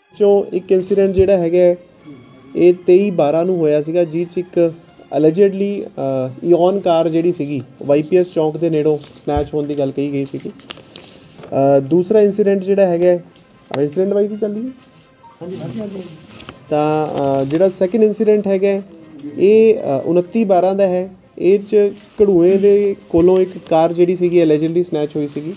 ਚੋਂ ਇੱਕ ਇੰਸੀਡੈਂਟ ਜਿਹੜਾ ਹੈਗਾ ਇਹ 23/12 ਨੂੰ ਹੋਇਆ ਸੀਗਾ, ਜਿਹ 'ਚ ਇੱਕ ਅਲੈਜਡਲੀ ਈਓਨ ਕਾਰ ਜਿਹੜੀ ਸੀਗੀ YPS ਚੌਂਕ ਦੇ ਨੇੜੋਂ ਸਨੈਚ ਹੋਣ ਦੀ ਗੱਲ ਕਹੀ ਗਈ ਸੀਗੀ। ਦੂਸਰਾ ਇੰਸੀਡੈਂਟ ਜਿਹੜਾ ਹੈਗਾ ਇੰਸੀਡੈਂਟ ਵਾਈਜ਼ ਹੀ ਚੱਲੀਏ ਤਾਂ ਜਿਹੜਾ ਸੈਕਿੰਡ ਇੰਸੀਡੈਂਟ ਹੈਗਾ ਇਹ 29/12 ਦਾ ਹੈ। ਇਹ 'ਚ ਘੜੂਏ ਦੇ ਕੋਲੋਂ ਇੱਕ ਕਾਰ ਜਿਹੜੀ ਸੀਗੀ ਅਲੈਜਡਲੀ ਸਨੈਚ ਹੋਈ ਸੀਗੀ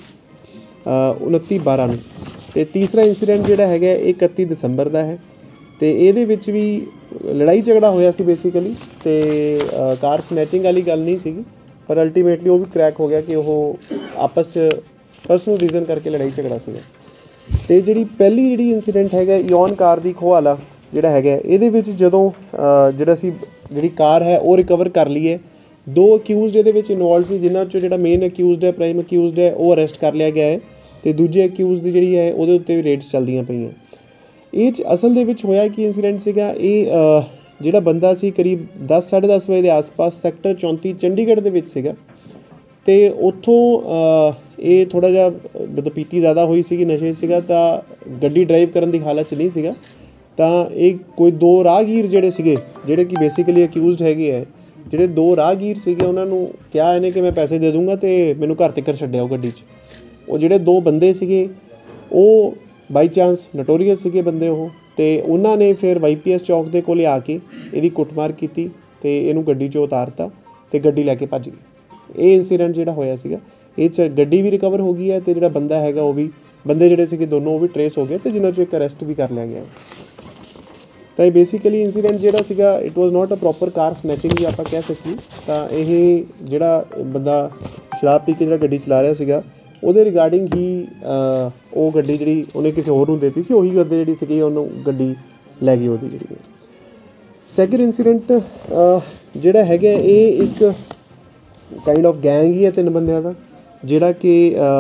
29/12 ਨੂੰ। ਅਤੇ ਤੀਸਰਾ ਇੰਸੀਡੈਂਟ ਜਿਹੜਾ ਹੈਗਾ ਇਹ 31 ਦਸੰਬਰ ਦਾ ਹੈ ਅਤੇ ਇਹਦੇ ਵਿੱਚ ਵੀ ਲੜਾਈ ਝਗੜਾ ਹੋਇਆ ਸੀ ਬੇਸਿਕਲੀ, ਅਤੇ ਕਾਰ ਸਨੈਚਿੰਗ ਵਾਲੀ ਗੱਲ ਨਹੀਂ ਸੀਗੀ, ਪਰ ਅਲਟੀਮੇਟਲੀ ਉਹ ਵੀ ਕਰੈਕ ਹੋ ਗਿਆ ਕਿ ਉਹ ਆਪਸ 'ਚ ਪਰਸਨਲ ਰੀਜ਼ਨ ਕਰਕੇ ਲੜਾਈ ਝਗੜਾ ਸੀਗਾ। ਅਤੇ ਜਿਹੜੀ ਪਹਿਲੀ ਜਿਹੜੀ ਇੰਸੀਡੈਂਟ ਹੈਗਾ ਈਓਨ ਕਾਰ ਦੀ ਖੋਹਾਲਾ ਜਿਹੜਾ ਹੈਗਾ ਇਹਦੇ ਵਿੱਚ ਜਦੋਂ ਜਿਹੜੀ ਕਾਰ ਹੈ ਉਹ ਰਿਕਵਰ ਕਰ ਲਈ ਹੈ। 2 ਅਕਿਊਜ਼ਡ ਇਹਦੇ ਵਿੱਚ ਇਨਵੋਲਵ ਸੀ, ਜਿਨ੍ਹਾਂ 'ਚੋਂ ਜਿਹੜਾ ਮੇਨ ਅਕਿਊਜ਼ਡ ਹੈ, ਪ੍ਰਾਈਮ ਅਕਿਊਜ਼ਡ ਹੈ, ਉਹ ਅਰੈਸਟ ਕਰ ਲਿਆ ਗਿਆ ਹੈ ਅਤੇ ਦੂਜੇ ਅਕਿਊਜ਼ ਦੀ ਜਿਹੜੀ ਹੈ ਉਹਦੇ ਉੱਤੇ ਵੀ ਰੇਡਸ ਚੱਲਦੀਆਂ ਪਈਆਂ। ਇਹ 'ਚ ਅਸਲ ਦੇ ਵਿੱਚ ਹੋਇਆ ਕੀ ਇੰਸੀਡੈਂਟ ਸੀਗਾ, ਇਹ ਜਿਹੜਾ ਬੰਦਾ ਸੀ ਕਰੀਬ 10 ਸਾਢੇ 10 ਵਜੇ ਦੇ ਆਸ-ਪਾਸ ਸੈਕਟਰ 34 ਚੰਡੀਗੜ੍ਹ ਦੇ ਵਿੱਚ ਸੀਗਾ ਅਤੇ ਉੱਥੋਂ ਇਹ ਥੋੜ੍ਹਾ ਜਿਹਾ ਮਤਲਬ ਪੀਤੀ ਜ਼ਿਆਦਾ ਹੋਈ ਸੀਗੀ, ਨਸ਼ੇ ਸੀਗਾ, ਤਾਂ ਗੱਡੀ ਡਰਾਈਵ ਕਰਨ ਦੀ ਹਾਲਤ 'ਚ ਨਹੀਂ ਸੀਗਾ। ਤਾਂ ਇਹ ਕੋਈ 2 ਰਾਹਗੀਰ ਜਿਹੜੇ ਕਿ ਬੇਸਿਕਲੀ ਅਕਿਊਜ਼ਡ ਹੈਗੇ ਹੈ, ਜਿਹੜੇ 2 ਰਾਹਗੀਰ ਸੀਗੇ ਉਹਨਾਂ ਨੂੰ ਕਿਹਾ ਇਹਨੇ ਕਿ ਮੈਂ ਪੈਸੇ ਦੇ ਦੂੰਗਾ ਅਤੇ ਮੈਨੂੰ ਘਰ ਤੱਕ ਛੱਡਿਆਓ ਗੱਡੀ 'ਚ। ਉਹ ਜਿਹੜੇ 2 ਬੰਦੇ ਸੀਗੇ ਉਹ ਬਾਈ ਚਾਂਸ ਨਟੋਰੀਅਸ ਸੀਗੇ ਬੰਦੇ ਉਹ, ਅਤੇ ਉਹਨਾਂ ਨੇ ਫਿਰ YPS ਚੌਕ ਦੇ ਕੋਲ ਆ ਕੇ ਇਹਦੀ ਕੁੱਟਮਾਰ ਕੀਤੀ ਅਤੇ ਇਹਨੂੰ ਗੱਡੀ 'ਚੋਂ ਉਤਾਰਤਾ ਅਤੇ ਗੱਡੀ ਲੈ ਕੇ ਭੱਜ ਗਏ। ਇਹ ਇੰਸੀਡੈਂਟ ਜਿਹੜਾ ਹੋਇਆ ਸੀਗਾ ਇਹ 'ਚ ਗੱਡੀ ਵੀ ਰਿਕਵਰ ਹੋ ਗਈ ਹੈ ਅਤੇ ਜਿਹੜਾ ਬੰਦਾ ਹੈਗਾ ਉਹ ਵੀ ਬੰਦੇ ਜਿਹੜੇ ਸੀਗੇ ਦੋਨੋਂ ਉਹ ਵੀ ਟਰੇਸ ਹੋ ਗਏ ਅਤੇ ਜਿਨ੍ਹਾਂ 'ਚੋਂ ਇੱਕ ਅਰੈਸਟ ਵੀ ਕਰ ਲਿਆ ਗਿਆ। ਤਾਂ ਇਹ ਬੇਸਿਕਲੀ ਇੰਸੀਡੈਂਟ ਜਿਹੜਾ ਸੀਗਾ it was not a proper car snatching ਵੀ ਆਪਾਂ ਕਹਿ ਸਕੀਏ। ਤਾਂ ਇਹ ਜਿਹੜਾ ਬੰਦਾ ਸ਼ਰਾਬ ਪੀ ਕੇ ਜਿਹੜਾ ਗੱਡੀ ਚਲਾ ਰਿਹਾ ਸੀਗਾ ਉਹਦੇ ਰਿਗਾਰਡਿੰਗ ਹੀ ਉਹ ਗੱਡੀ ਜਿਹੜੀ ਉਹਨੇ ਕਿਸੇ ਹੋਰ ਨੂੰ ਦਿੱਤੀ ਸੀ, ਉਹੀ ਬੰਦੇ ਜਿਹੜੀ ਸੀਗੀ ਉਹਨੂੰ ਗੱਡੀ ਲੈ ਗਈ ਉਹਦੀ ਜਿਹੜੀ। ਸੈਕਿੰਡ ਇੰਸੀਡੈਂਟ ਜਿਹੜਾ ਹੈਗਾ ਇਹ ਇੱਕ ਕਾਈਂਡ ਆਫ ਗੈਂਗ ਹੀ ਹੈ 3 ਬੰਦਿਆਂ ਦਾ, ਜਿਹੜਾ ਕਿ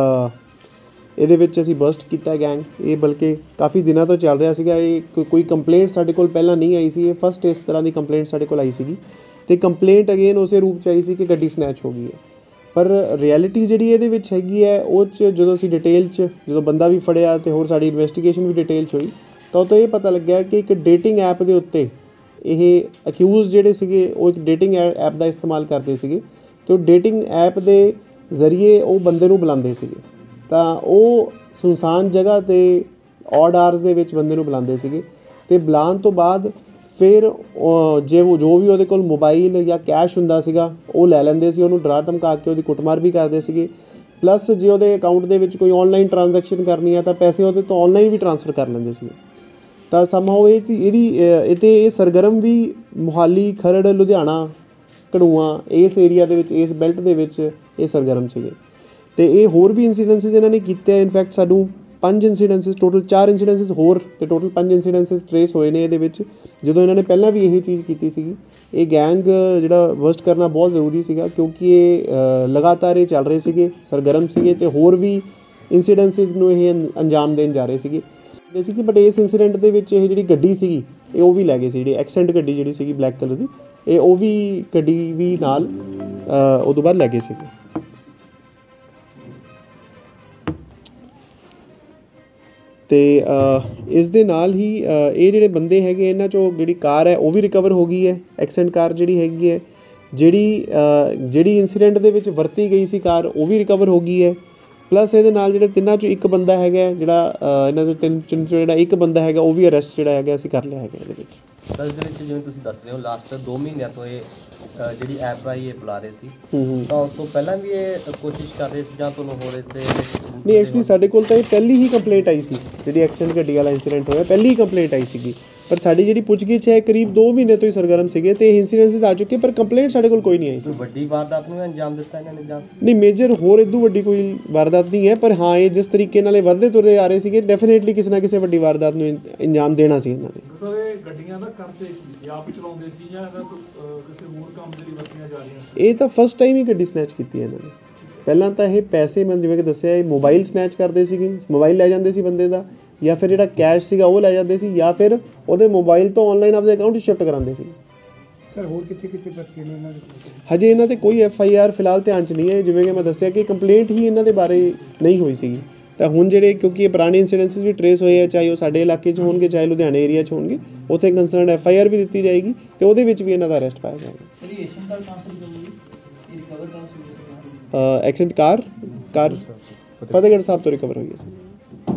ਇਹਦੇ ਵਿੱਚ ਅਸੀਂ ਬਸਟ ਕੀਤਾ ਗੈਂਗ। ਇਹ ਬਲਕਿ ਕਾਫੀ ਦਿਨਾਂ ਤੋਂ ਚੱਲ ਰਿਹਾ ਸੀਗਾ। ਇਹ ਕੋਈ ਕੰਪਲੇਂਟ ਸਾਡੇ ਕੋਲ ਪਹਿਲਾਂ ਨਹੀਂ ਆਈ ਸੀ, ਇਹ ਫਸਟ ਇਸ ਤਰ੍ਹਾਂ ਦੀ ਕੰਪਲੇਂਟ ਸਾਡੇ ਕੋਲ ਆਈ ਸੀਗੀ ਅਤੇ ਕੰਪਲੇਂਟ ਅਗੇਨ ਉਸੇ ਰੂਪ 'ਚ ਆਈ ਸੀ ਕਿ ਗੱਡੀ ਸਨੈਚ ਹੋ ਗਈ ਹੈ। ਪਰ ਰਿਐਲਿਟੀ ਜਿਹੜੀ ਇਹਦੇ ਵਿੱਚ ਹੈਗੀ ਹੈ ਉਹ 'ਚ ਜਦੋਂ ਅਸੀਂ ਡਿਟੇਲ 'ਚ ਜਦੋਂ ਬੰਦਾ ਵੀ ਫੜਿਆ ਅਤੇ ਹੋਰ ਸਾਡੀ ਇਨਵੈਸਟੀਗੇਸ਼ਨ ਵੀ ਡਿਟੇਲ 'ਚ ਹੋਈ ਤਾਂ ਉਹ ਤੋਂ ਇਹ ਪਤਾ ਲੱਗਿਆ ਕਿ ਇੱਕ ਡੇਟਿੰਗ ਐਪ ਦੇ ਉੱਤੇ ਇਹ ਅਕਿਊਜ਼ ਜਿਹੜੇ ਸੀਗੇ ਉਹ ਇੱਕ ਡੇਟਿੰਗ ਐਪ ਦਾ ਇਸਤੇਮਾਲ ਕਰਦੇ ਸੀਗੇ ਅਤੇ ਉਹ ਡੇਟਿੰਗ ਐਪ ਦੇ ਜ਼ਰੀਏ ਉਹ ਬੰਦੇ ਨੂੰ ਬੁਲਾਉਂਦੇ ਸੀਗੇ। ਤਾਂ ਉਹ ਸੁਨਸਾਨ ਜਗ੍ਹਾ 'ਤੇ ਔਡ ਆਰਸ ਦੇ ਵਿੱਚ ਬੰਦੇ ਨੂੰ ਬੁਲਾਉਂਦੇ ਸੀਗੇ ਅਤੇ ਬੁਲਾਉਣ ਤੋਂ ਬਾਅਦ ਫਿਰ ਜੋ ਵੀ ਉਹਦੇ ਕੋਲ ਮੋਬਾਈਲ ਜਾਂ ਕੈਸ਼ ਹੁੰਦਾ ਸੀਗਾ ਉਹ ਲੈ ਲੈਂਦੇ ਸੀ, ਉਹਨੂੰ ਡਰਾ ਧਮਕਾ ਕੇ ਉਹਦੀ ਕੁੱਟਮਾਰ ਵੀ ਕਰਦੇ ਸੀਗੇ। ਪਲੱਸ ਜੇ ਉਹਦੇ ਅਕਾਊਂਟ ਦੇ ਵਿੱਚ ਕੋਈ ਔਨਲਾਈਨ ਟ੍ਰਾਂਜੈਕਸ਼ਨ ਕਰਨੀ ਆ ਤਾਂ ਪੈਸੇ ਉਹਦੇ ਤੋਂ ਔਨਲਾਈਨ ਵੀ ਟ੍ਰਾਂਸਫਰ ਕਰ ਲੈਂਦੇ ਸੀ। ਤਾਂ ਸਮਹਾਓ ਇਹ ਸਰਗਰਮ ਵੀ ਮੋਹਾਲੀ, ਖਰੜ, ਲੁਧਿਆਣਾ, ਘੜੂਆਂ ਇਸ ਏਰੀਆ ਦੇ ਵਿੱਚ, ਇਸ ਬੈਲਟ ਦੇ ਵਿੱਚ ਇਹ ਸਰਗਰਮ ਸੀਗੇ। ਅਤੇ ਇਹ ਹੋਰ ਵੀ ਇੰਸੀਡੈਂਸਿਸ ਇਹਨਾਂ ਨੇ ਕੀਤੇ। ਇਨਫੈਕਟ ਸਾਨੂੰ 5 ਇੰਸੀਡੈਂਸਿਸ ਟੋਟਲ 4 ਇੰਸੀਡੈਂਸਿਸ ਹੋਰ ਅਤੇ ਟੋਟਲ 5 ਇੰਸੀਡੈਂਸਿਸ ਟਰੇਸ ਹੋਏ ਨੇ ਇਹਦੇ ਵਿੱਚ, ਜਦੋਂ ਇਹਨਾਂ ਨੇ ਪਹਿਲਾਂ ਵੀ ਇਹੀ ਚੀਜ਼ ਕੀਤੀ ਸੀਗੀ। ਇਹ ਗੈਂਗ ਜਿਹੜਾ ਵਰਸਟ ਕਰਨਾ ਬਹੁਤ ਜ਼ਰੂਰੀ ਸੀਗਾ ਕਿਉਂਕਿ ਇਹ ਲਗਾਤਾਰ ਇਹ ਚੱਲ ਰਹੇ ਸੀਗੇ, ਸਰਗਰਮ ਸੀਗੇ ਅਤੇ ਹੋਰ ਵੀ ਇੰਸੀਡੈਂਸਿਸ ਨੂੰ ਇਹ ਅੰਜਾਮ ਦੇਣ ਜਾ ਰਹੇ ਸੀਗੇ। ਬਟ ਇਸ ਇੰਸੀਡੈਂਟ ਦੇ ਵਿੱਚ ਇਹ ਜਿਹੜੀ ਗੱਡੀ ਸੀਗੀ ਇਹ ਉਹ ਵੀ ਲੈ ਗਏ ਸੀ, ਜਿਹੜੀ ਐਕਸੈਂਟ ਗੱਡੀ ਜਿਹੜੀ ਸੀਗੀ ਬਲੈਕ ਕਲਰ ਦੀ, ਇਹ ਉਹ ਵੀ ਗੱਡੀ ਵੀ ਨਾਲ ਉਹ ਤੋਂ ਬਾਅਦ ਲੈ ਗਏ ਸੀਗੇ। ਅਤੇ ਇਸ ਦੇ ਨਾਲ ਹੀ ਇਹ ਜਿਹੜੇ ਬੰਦੇ ਹੈਗੇ ਇਹਨਾਂ 'ਚੋਂ ਜਿਹੜੀ ਕਾਰ ਹੈ ਉਹ ਵੀ ਰਿਕਵਰ ਹੋ ਗਈ ਹੈ। ਐਕਸੈਂਟ ਕਾਰ ਜਿਹੜੀ ਹੈਗੀ ਹੈ, ਜਿਹੜੀ ਇੰਸੀਡੈਂਟ ਦੇ ਵਿੱਚ ਵਰਤੀ ਗਈ ਸੀ ਕਾਰ, ਉਹ ਵੀ ਰਿਕਵਰ ਹੋ ਗਈ ਹੈ। ਪਲੱਸ ਇਹਦੇ ਨਾਲ ਜਿਹੜੇ 3 'ਚੋਂ ਇੱਕ ਬੰਦਾ ਹੈਗਾ, ਜਿਹੜਾ ਇਹਨਾਂ 'ਚੋਂ 3 ਚੋਂ ਜਿਹੜਾ ਇੱਕ ਬੰਦਾ ਹੈਗਾ ਉਹ ਵੀ ਅਰੈਸਟ ਜਿਹੜਾ ਹੈਗਾ ਅਸੀਂ ਕਰ ਲਿਆ ਹੈਗਾ ਇਹਦੇ ਵਿੱਚ। ਤਾਂ ਇਸ ਦੇ ਵਿੱਚ ਜਿਵੇਂ ਤੁਸੀਂ ਦੱਸ ਰਹੇ ਹੋ ਲਾਸਟ 2 ਮਹੀਨਿਆਂ ਤੋਂ ਇਹ ਜਿਹੜੀ ਐਪ ਰਾਹੀਂ ਇਹ ਬੁਲਾ ਰਹੇ ਸੀ, ਤਾਂ ਉਸ ਤੋਂ ਪਹਿਲਾਂ ਵੀ ਇਹ ਕੋਸ਼ਿਸ਼ ਕਰ ਰਹੇ ਸੀ ਜਾਂ ਤੁਹਾਨੂੰ ਹੋਰ ਇਸ ਦੇ ਨਹੀਂ? ਐਕਚੁਅਲੀ ਸਾਡੇ ਕੋਲ ਤਾਂ ਇਹ ਪਹਿਲੀ ਹੀ ਕੰਪਲੇਂਟ ਆਈ ਸੀ, ਜਿਹੜੀ ਐਕਸੀਡੈਂਟ ਗੱਡੀ ਵਾਲਾ ਇੰਸੀਡੈਂਟ ਹੋਇਆ ਪਹਿਲੀ ਹੀ ਕੰਪਲੇਂਟ ਆਈ ਸੀਗੀ। ਪਰ ਸਾਡੀ ਜਿਹੜੀ ਪੁੱਛਗਿੱਛ ਹੈ ਕਰੀਬ 2 ਮਹੀਨੇ ਤੋਂ ਹੀ ਸਰਗਰਮ ਸੀਗੇ ਅਤੇ ਇਹ ਇੰਸੀਡੈਂਸਿਸ ਆ ਚੁੱਕੇ, ਪਰ ਕੰਪਲੇਂਟ ਸਾਡੇ ਕੋਲ ਕੋਈ ਨਹੀਂ ਆਈ ਸੀ। ਵੱਡੀ ਵਾਰਦਾਤ ਨੂੰ ਅੰਜਾਮ ਦਿੱਤਾ ਇਹਨਾਂ ਨੇ ਜਾਂ ਨਹੀਂ? ਮੇਜਰ ਹੋਰ ਇਦੋਂ ਵੱਡੀ ਕੋਈ ਵਾਰਦਾਤ ਨਹੀਂ ਹੈ, ਪਰ ਹਾਂ ਇਹ ਜਿਸ ਤਰੀਕੇ ਨਾਲ ਇਹ ਵੱਧਦੇ ਤੁਰਦੇ ਆ ਰਹੇ ਸੀਗੇ ਡੈਫੀਨੇਟਲੀ ਕਿਸੇ ਨਾ ਕਿਸੇ ਵੱਡੀ ਵਾਰਦਾਤ ਨੂੰ ਅੰਜਾਮ ਦੇਣਾ ਸੀ ਇਹਨਾਂ ਨੇ। ਸਰ ਇਹ ਗੱਡੀਆਂ ਦਾ ਕਰਦੇ ਸੀ, ਆਪ ਚਲਾਉਂਦੇ ਸੀ ਜਾਂ ਕਿਸੇ ਹੋਰ ਕੰਮ ਦੇ ਲਈ ਵਰਤੀਆਂ ਜਾ ਰਹੀਆਂ ਸੀ? ਇਹ ਤਾਂ ਫਸਟ ਟਾਈਮ ਹੀ ਗੱਡੀ ਸਨੈਚ ਕੀਤੀ ਹੈ ਇਹਨਾਂ ਨੇ। ਪਹਿਲਾਂ ਤਾਂ ਇਹ ਪੈਸੇ ਮੈਂ ਜਿਵੇਂ ਕਿ ਦੱਸਿਆ ਇਹ ਮੋਬਾਈਲ ਸਨੈਚ ਕਰਦੇ ਸੀਗੇ, ਮੋਬਾਈਲ ਲੈ ਜਾਂਦੇ ਸੀ ਬੰਦੇ ਦਾ, ਜਾਂ ਫਿਰ ਜਿਹੜਾ ਕੈਸ਼ ਸੀਗਾ ਉਹ ਲੈ ਜਾਂਦੇ ਸੀ, ਜਾਂ ਫਿਰ ਉਹਦੇ ਮੋਬਾਈਲ ਤੋਂ ਔਨਲਾਈਨ ਆਪਣੇ ਅਕਾਊਂਟ 'ਚ ਸ਼ਿਫਟ ਕਰਾਉਂਦੇ ਸੀ। ਸਰ ਹੋਰ ਕਿੱਥੇ ਪਰਚੇ ਨੇ ਇਹਨਾਂ ਦੇ? ਹਜੇ ਇਹਨਾਂ 'ਤੇ ਕੋਈ FIR ਫਿਲਹਾਲ ਧਿਆਨ 'ਚ ਨਹੀਂ ਹੈ। ਜਿਵੇਂ ਕਿ ਮੈਂ ਦੱਸਿਆ ਕਿ ਕੰਪਲੇਂਟ ਹੀ ਇਹਨਾਂ ਦੇ ਬਾਰੇ ਨਹੀਂ ਹੋਈ ਸੀਗੀ, ਤਾਂ ਹੁਣ ਜਿਹੜੇ ਕਿਉਂਕਿ ਇਹ ਪੁਰਾਣੇ ਇਨਸੀਡੈਂਸਿਸ ਵੀ ਟਰੇਸ ਹੋਏ ਆ, ਚਾਹੇ ਉਹ ਸਾਡੇ ਇਲਾਕੇ 'ਚ ਹੋਣਗੇ ਚਾਹੇ ਲੁਧਿਆਣੇ ਏਰੀਆ 'ਚ ਹੋਣਗੇ, ਉੱਥੇ ਕੰਸਰਨਡ FIR ਵੀ ਦਿੱਤੀ ਜਾਏਗੀ ਤੇ ਉਹਦੇ ਵਿੱਚ ਵੀ ਇਹਨਾਂ ਦਾ ਅਰੈਸਟ ਪਾਇਆ ਜਾਏਗਾ। ਐਕਸੀਡੈਂਟ ਕਾਰ ਫਤਿਹਗੜ੍ਹ ਸਾਹਿਬ ਤੋਂ ਰਿਕਵਰ ਹੋਈ ਹੈ ਸਰ,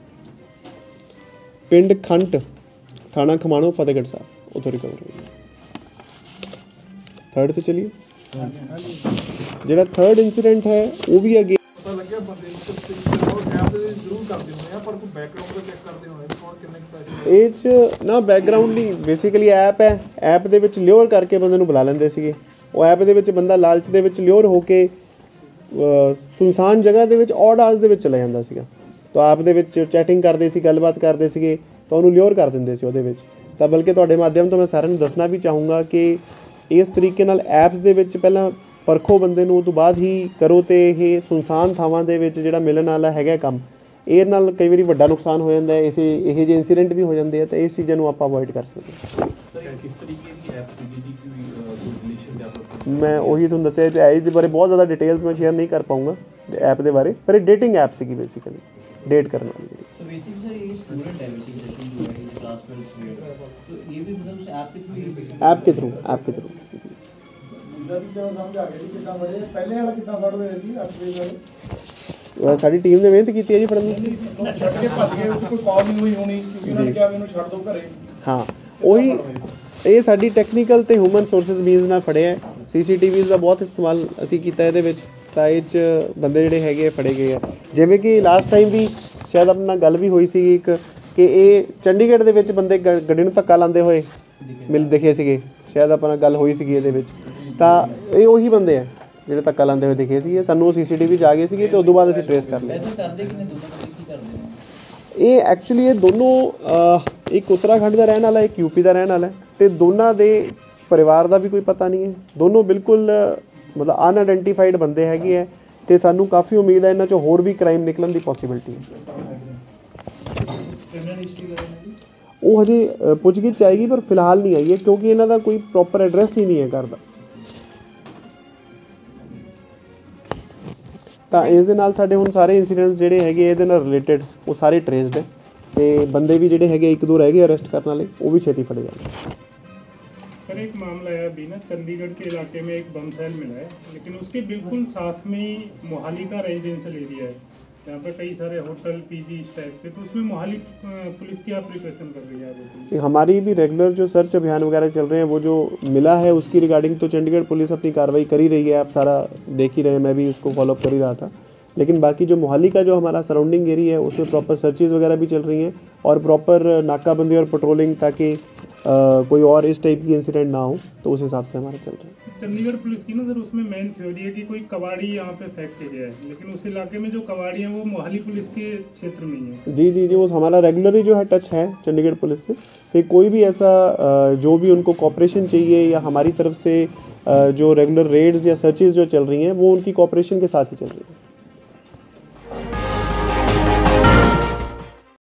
ਪਿੰਡ ਖੰਟ, ਥਾਣਾ ਖਮਾਣੋ, ਫਤਿਹਗੜ੍ਹ ਸਾਹਿਬ, ਉੱਥੋਂ ਰਿਕਵਰ ਹੋਈ ਹੈ। ਥਰਡ ਤੇ ਚਲੀਏ, ਜਿਹੜਾ ਥਰਡ ਇੰਸੀਡੈਂਟ ਹੈ ਉਹ ਵੀ ਅੱਗੇ ਪਤਾ ਲੱਗਿਆ ਬੰਦੇ ਨੂੰ ਕਿ ਉਹ ਸੈਮ ਦੇ ਜ਼ਰੂਰ ਕਰਦੇ ਹੁੰਦੇ ਆ, ਪਰ ਕੋਈ ਬੈਕਗ੍ਰਾਉਂਡ ਦਾ ਚੈੱਕ ਕਰਦੇ ਹੋਣੇ ਵੀ ਕੌਣ ਕਿੰਨੇ ਪੈਸੇ। ਇਹ 'ਚ ਨਾ ਬੈਕਗਰਾਊਂਡ ਨਹੀਂ, ਬੇਸਿਕਲੀ ਐਪ ਹੈ, ਐਪ ਦੇ ਵਿੱਚ ਲਿਓਰ ਕਰਕੇ ਬੰਦੇ ਨੂੰ ਬੁਲਾ ਲੈਂਦੇ ਸੀਗੇ। ਉਹ ਐਪ ਦੇ ਵਿੱਚ ਬੰਦਾ ਲਾਲਚ ਦੇ ਵਿੱਚ ਲਿਓਰ ਹੋ ਕੇ ਸੁਨਸਾਨ ਜਗ੍ਹਾ ਦੇ ਵਿੱਚ ਔਡ ਆਵਰਸ ਦੇ ਵਿੱਚ ਚਲਾ ਜਾਂਦਾ ਸੀਗਾ। ਤਾਂ ਐਪ ਦੇ ਵਿੱਚ ਚੈਟਿੰਗ ਕਰਦੇ ਸੀ, ਗੱਲਬਾਤ ਕਰਦੇ ਸੀਗੇ, ਤਾਂ ਉਹਨੂੰ ਲਿਓਰ ਕਰ ਦਿੰਦੇ ਸੀ ਉਹਦੇ ਵਿੱਚ। ਤਾਂ ਬਲਕਿ ਤੁਹਾਡੇ ਮਾਧਿਅਮ ਤੋਂ ਮੈਂ ਸਾਰਿਆਂ ਨੂੰ ਦੱਸਣਾ ਵੀ ਚਾਹੂੰਗਾ ਕਿ ਇਸ ਤਰੀਕੇ ਨਾਲ ਐਪਸ ਦੇ ਵਿੱਚ ਪਹਿਲਾਂ ਪਰਖੋ ਬੰਦੇ ਨੂੰ, ਉਹ ਤੋਂ ਬਾਅਦ ਹੀ ਕਰੋ। ਤੇ ਇਹ ਸੁਨਸਾਨ ਥਾਵਾਂ ਦੇ ਵਿੱਚ ਜਿਹੜਾ ਮਿਲਣ ਵਾਲਾ ਹੈਗਾ ਕੰਮ, ਇਹ ਨਾਲ ਕਈ ਵਾਰੀ ਵੱਡਾ ਨੁਕਸਾਨ ਹੋ ਜਾਂਦਾ ਹੈ। ਇਹੋ ਜਿਹੇ ਇੰਸੀਡੈਂਟ ਵੀ ਹੋ ਜਾਂਦੇ ਆ, ਤਾਂ ਇਸ ਚੀਜ਼ਾਂ ਨੂੰ ਆਪਾਂ ਅਵੋਇਡ ਕਰ ਸਕਦੇ ਹਾਂ। ਕਿਸ ਤਰੀਕੇ ਦੀ ਐਪ ਸੀਗੀ ਜੀ, ਕੋਈ ਰਿਲੇਸ਼ਨ ਡਿਵੈਲਪ? ਮੈਂ ਉਹੀ ਤੁਹਾਨੂੰ ਦੱਸਿਆ, ਇਸ ਦੇ ਬਾਰੇ ਬਹੁਤ ਜ਼ਿਆਦਾ ਡਿਟੇਲਸ ਮੈਂ ਸ਼ੇਅਰ ਨਹੀਂ ਕਰ ਪਾਊਂਗਾ ਐਪ ਦੇ ਬਾਰੇ, ਪਰ ਇਹ ਡੇਟਿੰਗ ਐਪ ਸੀਗੀ ਬੇਸਿਕਲੀ, ਡੇਟ ਕਰਨ ਵਾਲੀ। तो बेसिकली सर ये स्टूडेंट है बेसिकली जो है क्लास 12 स्टूडेंट, तो ये भी मतलब उस ऐप के थ्रू ऐप के थ्रू ਸਮਝ ਆ ਗਿਆ ਜੀ ਕਿੱਦਾਂ ਬੜੇ ਪਹਿਲੇ ਵਾਲਾ ਕਿੱਦਾਂ ਫੜ ਹੋਇਆ ਜੀ ਅੱਠਵੇਂ ਵਾਲੇ ਸਾਡੀ ਟੀਮ ਨੇ ਮਿਹਨਤ ਕੀਤੀ ਹੈ ਜੀ ਫੜਨ ਦੀ। ਛੱਡ ਕੇ ਭੱਜ ਗਏ, ਉੱਥੇ ਕੋਈ ਕਾਲ ਨਹੀਂ ਹੋਈ ਹੋਣੀ ਕਿਉਂਕਿ ਉਹਨਾਂ ਨੇ ਕਿਹਾ ਵੀ ਇਹਨੂੰ ਛੱਡ ਦਿਓ ਘਰੇ। ਹਾਂ ਉਹੀ, ਇਹ ਸਾਡੀ ਟੈਕਨੀਕਲ ਤੇ ਹਿਊਮਨ ਸੋਰਸਿਸ ਮੀਨਸ ਨਾਲ ਫੜਿਆ ਹੈ। CCTVs ਦਾ ਬਹੁਤ ਇਸਤੇਮਾਲ ਅਸੀਂ ਕੀਤਾ ਇਹਦੇ ਵਿੱਚ, ਤਾਂ ਇਹ 'ਚ ਬੰਦੇ ਜਿਹੜੇ ਹੈਗੇ ਫੜੇ ਗਏ ਆ। ਜਿਵੇਂ ਕਿ ਲਾਸਟ ਟਾਈਮ ਵੀ ਸ਼ਾਇਦ ਆਪਣੇ ਨਾਲ ਗੱਲ ਵੀ ਹੋਈ ਸੀਗੀ ਇੱਕ, ਕਿ ਇਹ ਚੰਡੀਗੜ੍ਹ ਦੇ ਵਿੱਚ ਬੰਦੇ ਗੱਡੀ ਨੂੰ ਧੱਕਾ ਲਾਉਂਦੇ ਹੋਏ ਦਿਖੇ ਸੀਗੇ, ਸ਼ਾਇਦ ਆਪਾਂ ਨਾਲ ਗੱਲ ਹੋਈ ਸੀਗੀ ਇਹਦੇ ਵਿੱਚ। ਤਾਂ ਇਹ ਉਹੀ ਬੰਦੇ ਆ ਜਿਹੜੇ ਧੱਕਾ ਲਾਉਂਦੇ ਹੋਏ ਦਿਖੇ ਸੀਗੇ, ਸਾਨੂੰ ਉਹ CCTV 'ਚ ਆ ਗਏ ਸੀਗੇ, ਤੇ ਉਸ ਤੋਂ ਬਾਅਦ ਅਸੀਂ ਟਰੇਸ ਕਰ ਲਿਆ। ऐसे करते कि नहीं दोनों बंदे की करते हैं? ਇਹ ਐਕਚੁਅਲੀ ਇਹ ਦੋਨੋਂ ਇੱਕ ਉੱਤਰਾਖੰਡ ਦਾ ਰਹਿਣ ਵਾਲਾ, ਇੱਕ UP ਦਾ ਰਹਿਣ ਵਾਲਾ, ਤੇ ਦੋਨਾਂ ਦੇ ਪਰਿਵਾਰ ਦਾ ਵੀ ਕੋਈ ਪਤਾ ਨਹੀਂ ਹੈ। ਦੋਨੋਂ ਬਿਲਕੁਲ ਮਤਲਬ ਅਨਆਇਡੈਂਟੀਫਾਈਡ ਬੰਦੇ ਹੈਗੇ ਹੈ, ਤੇ ਸਾਨੂੰ ਕਾਫੀ ਉਮੀਦ ਹੈ ਇਹਨਾਂ 'ਚੋਂ ਹੋਰ ਵੀ ਕ੍ਰਾਈਮ ਨਿਕਲਣ ਦੀ ਪੋਸੀਬਿਲਿਟੀ ਹੈ। ਉਹ ਹਜੇ ਪੁੱਛਗਿੱਛ ਆਏਗੀ, ਪਰ ਫਿਲਹਾਲ ਨਹੀਂ ਆਈ ਹੈ ਕਿਉਂਕਿ ਇਹਨਾਂ ਦਾ ਕੋਈ ਪ੍ਰੋਪਰ ਐਡਰੈਸ ਹੀ ਨਹੀਂ ਹੈ ਘਰ ਦਾ। ਤਾਂ ਇਸ ਦੇ ਨਾਲ ਸਾਡੇ ਹੁਣ ਸਾਰੇ ਇੰਸੀਡੈਂਟਸ ਜਿਹੜੇ ਹੈਗੇ ਇਹਦੇ ਨਾਲ ਰਿਲੇਟਡ ਉਹ ਸਾਰੇ ਟਰੇਸਡ ਹੈ, ਤੇ ਬੰਦੇ ਵੀ ਜਿਹੜੇ ਹੈਗੇ ਇੱਕ ਦੋ ਰਹਿ ਗਏ ਅਰੈਸਟ ਕਰਨ ਵਾਲੇ, ਉਹ ਵੀ ਛੇਤੀ ਫੜੇ ਜਾਣਗੇ। सर एक मामला है अभी ना, चंडीगढ़ के इलाके में एक बम सेल मिला है, लेकिन उसके बिल्कुल साथ में ही मोहाली का रेजिडेंशियल एरिया है, यहाँ पे कई सारे होटल PG इस टाइप के, तो उसमें मोहाली पुलिस क्या प्रिपरेशन कर रही है आगे? हमारी भी रेगुलर जो सर्च अभियान वगैरह चल रहे हैं, वो जो मिला है उसकी रिगार्डिंग तो चंडीगढ़ पुलिस अपनी कार्रवाई कर ही रही है, आप सारा देख ही रहे हैं, मैं भी उसको फॉलोअप कर ही रहा था। लेकिन बाकी जो मोहाली का जो हमारा सराउंडिंग एरिया है उसमें प्रॉपर सर्चेज वगैरह भी चल रही हैं, और प्रॉपर नाकाबंदी और पेट्रोलिंग, ताकि कोई और इस टाइप की इंसिडेंट ना हो, तो उस हिसाब से हमारा चल रहा है। चंडीगढ़ पुलिस की ना सर उसमें मेन थ्योरी है कि कोई कबाड़ी यहाँ पे फैक्ट एरिया है, लेकिन उस इलाके में जो कबाड़ी है वो मोहाली पुलिस के क्षेत्र में ही है। जी जी जी, वो हमारा रेगुलरली जो है टच है चंडीगढ़ पुलिस से, कि कोई भी ऐसा जो भी उनको कॉपरेशन चाहिए या हमारी तरफ से जो रेगुलर रेड्स या सर्चेज जो चल रही हैं वो उनकी कॉपरेशन के साथ ही चल रही है।